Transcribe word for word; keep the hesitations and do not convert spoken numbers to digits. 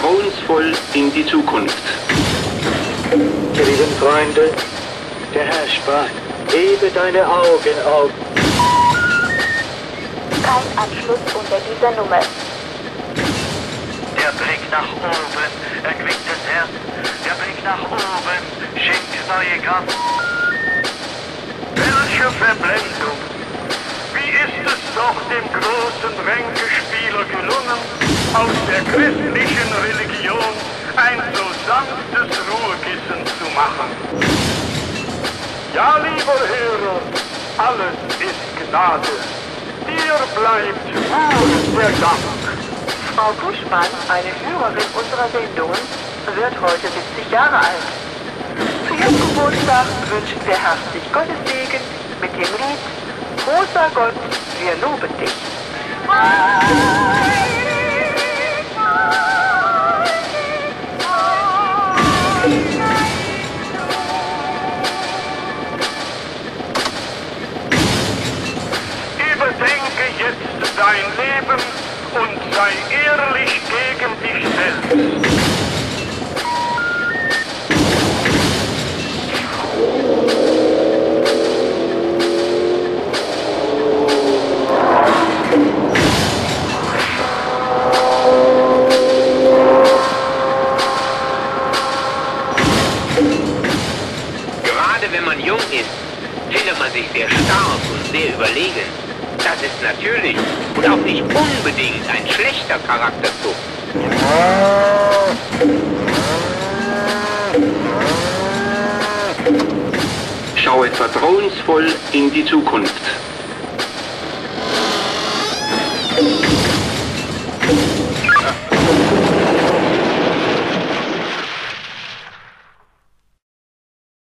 vertrauensvoll in die Zukunft. Ihr lieben Freunde, der Herr sprach, hebe deine Augen auf. Kein Anschluss unter dieser Nummer. Der Blick nach oben erquickt das Herz. Der Blick nach oben schenkt neue Kraft. Welche Verblendung! Wie ist es doch dem großen Ränkespieler gelungen, aus der christlichen Religion ein so sanftes Ruhekissen zu machen. Ja, lieber Hörer, alles ist Gnade. Dir bleibt nur der Dank. Frau Buschmann, eine Hörerin unserer Sendungen, wird heute siebzig Jahre alt. Zu ihrem Geburtstag wünschen wir herzlich Gottes Segen mit dem Lied Großer Gott, wir loben dich. Überdenke jetzt dein Leben und sei ehrlich gegen dich selbst. Gerade wenn man jung ist, findet man sich sehr stark und sehr überlegen. Das ist natürlich und auch nicht unbedingt ein schlechter Charakterzug. Schaue vertrauensvoll in die Zukunft.